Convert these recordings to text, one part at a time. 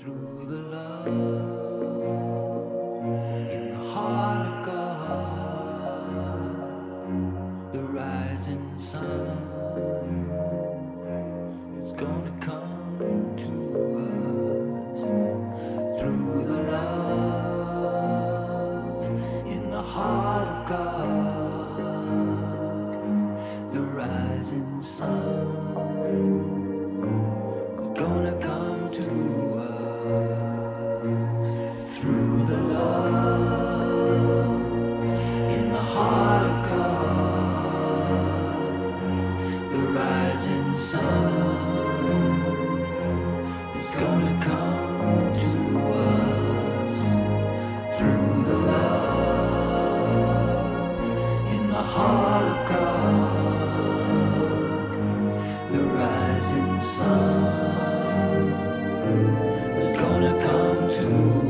through the love in the heart of God, the rising sun is gonna come to us through the love in the heart of God, the rising sun is gonna come to us through the love in the heart of God, the rising sun is gonna come to us through the love in the heart of God, the rising sun is gonna come to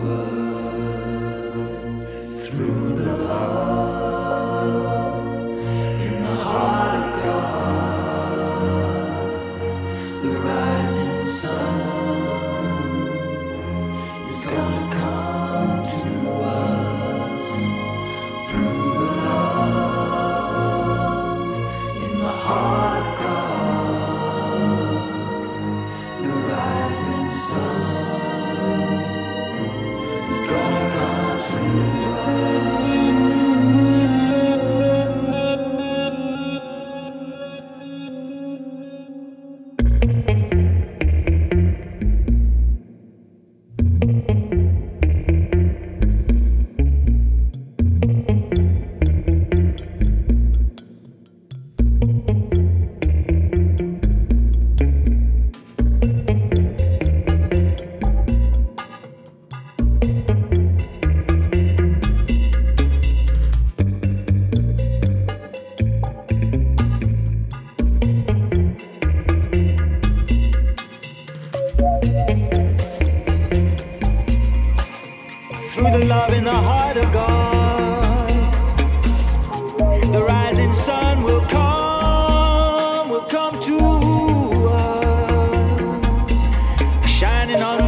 us through the love in the heart of God, the rising sun is gonna come to us through the love in the heart of God, the rising sun is gonna come to through the love in the heart of God, the rising sun will come to us, shining on